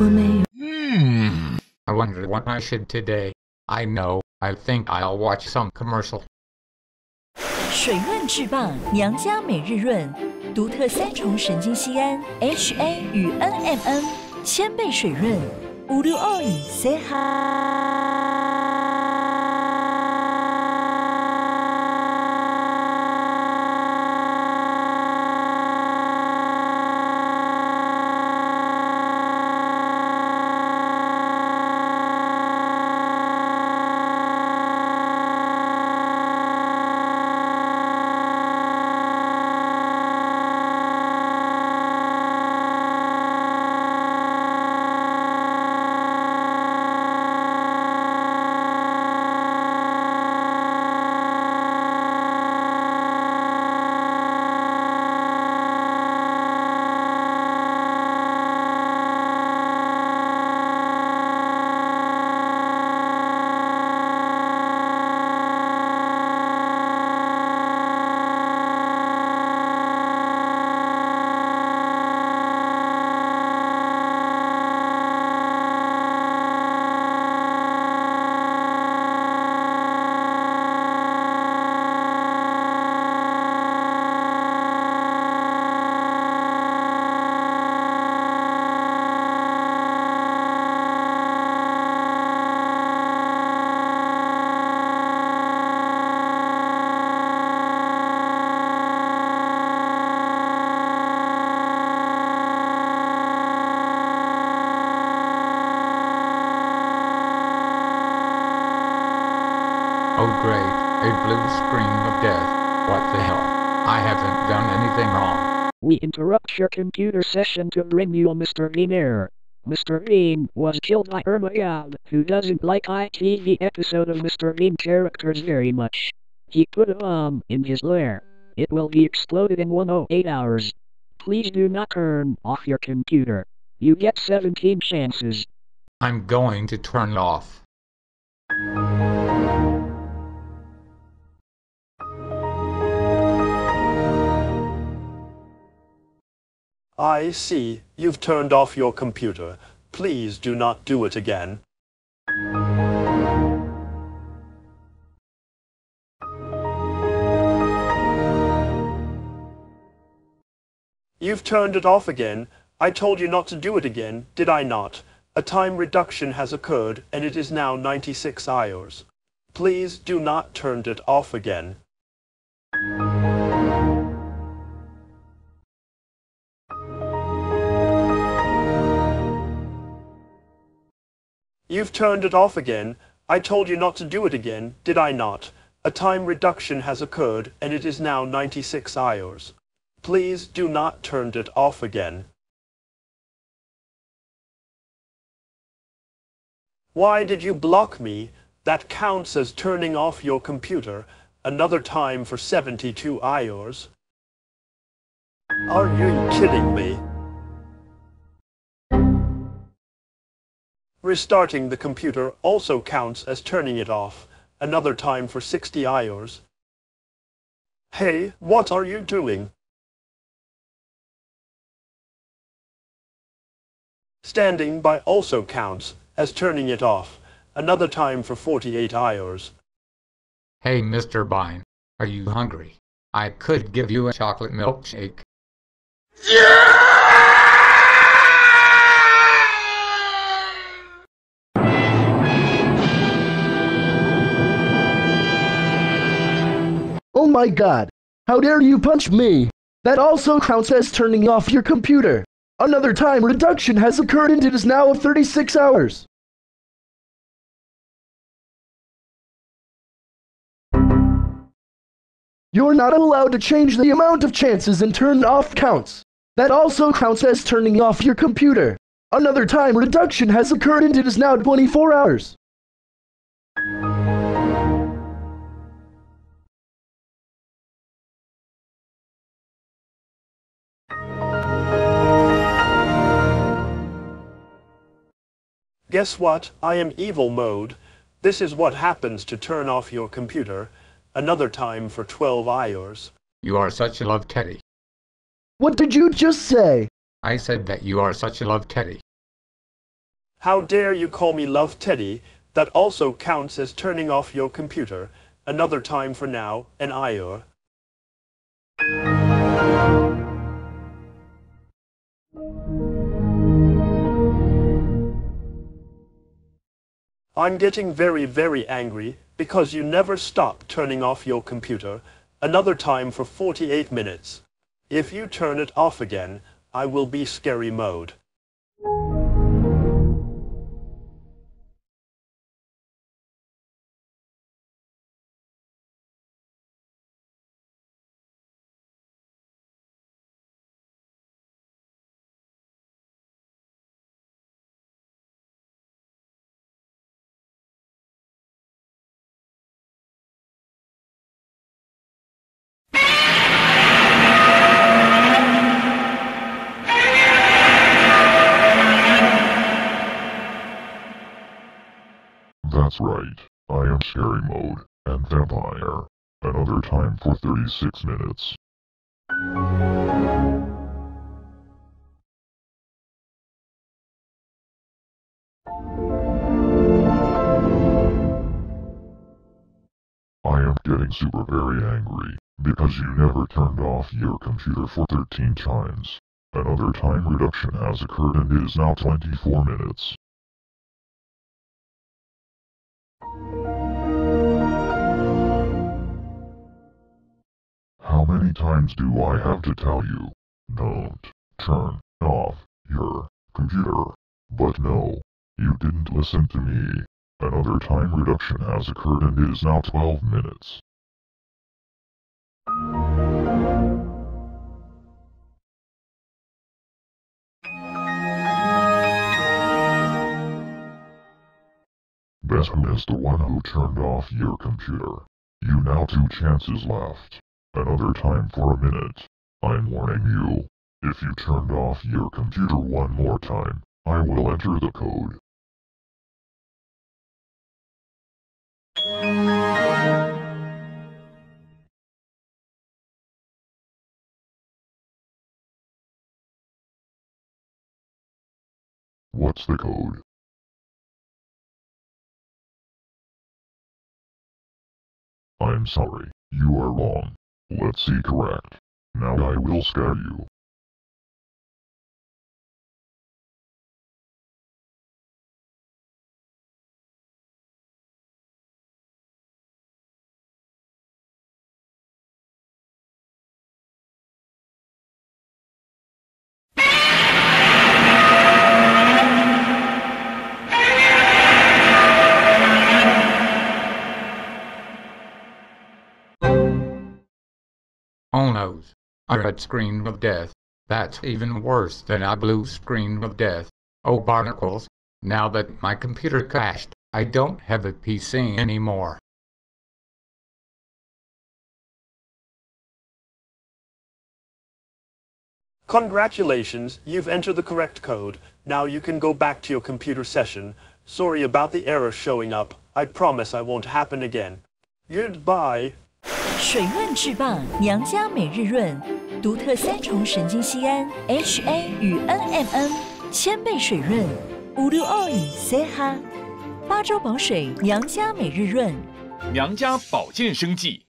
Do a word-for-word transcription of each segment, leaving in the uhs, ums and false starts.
Hmm. I wonder what I should today. I know. I think I'll watch some commercial. 水润至棒，娘家每日润，独特三重神经酰胺 H A 与 N M N， 千倍水润。五六二以 say hi。 Oh great, a blue screen of death. What the hell? I haven't done anything wrong. We interrupt your computer session to bring you a Mister Bean error. Mister Bean was killed by Ermayab, who doesn't like I T V episode of Mister Bean characters very much. He put a bomb in his lair. It will be exploded in one hundred eight hours. Please do not turn off your computer. You get seventeen chances. I'm going to turn it off. I see. You've turned off your computer. Please do not do it again. You've turned it off again. I told you not to do it again, did I not? A time reduction has occurred and it is now ninety-six hours. Please do not turn it off again. You've turned it off again. I told you not to do it again, did I not? A time reduction has occurred and it is now ninety-six hours. Please do not turn it off again. Why did you block me? That counts as turning off your computer. Another time for seventy-two hours. Are you kidding me? Restarting the computer also counts as turning it off. Another time for sixty hours. Hey, what are you doing? Standing by also counts as turning it off. Another time for forty-eight hours. Hey Mister Bean, are you hungry? I could give you a chocolate milkshake. Oh my god! How dare you punch me! That also counts as turning off your computer. Another time reduction has occurred and it is now thirty-six hours. You're not allowed to change the amount of chances and turn off counts. That also counts as turning off your computer. Another time reduction has occurred and it is now twenty-four hours. Guess what? I am evil mode. This is what happens to turn off your computer. Another time for twelve hours. You are such a love teddy. What did you just say? I said that you are such a love teddy. How dare you call me Love Teddy? That also counts as turning off your computer. Another time for now, an hour. I'm getting very, very angry because you never stop turning off your computer. Another time for forty-eight minutes. If you turn it off again, I will be scary mode. That's right, I am scary mode, and vampire. Another time for thirty-six minutes. I am getting super very angry, because you never turned off your computer for thirteen times. Another time reduction has occurred and it is now twenty-four minutes. How many times do I have to tell you? Don't turn off your computer. But no, you didn't listen to me. Another time reduction has occurred and it is now twelve minutes. Guess who is the one who turned off your computer? You now two chances left. Another time for a minute. I'm warning you. If you turned off your computer one more time, I will enter the code. What's the code? I'm sorry, you are wrong. Let's see correct. Now I will scare you. Oh no, a red screen of death. That's even worse than a blue screen of death. Oh barnacles, now that my computer crashed, I don't have a P C anymore. Congratulations, you've entered the correct code. Now you can go back to your computer session. Sorry about the error showing up. I promise I won't happen again. Goodbye. 水润制霸，娘家每日润，独特三重神经酰胺 H A 与 N M N， 千倍水润，五六二以 C 哈，八周保水，娘家每日润， 娘家保健生计。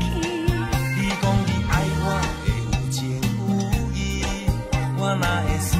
我哪会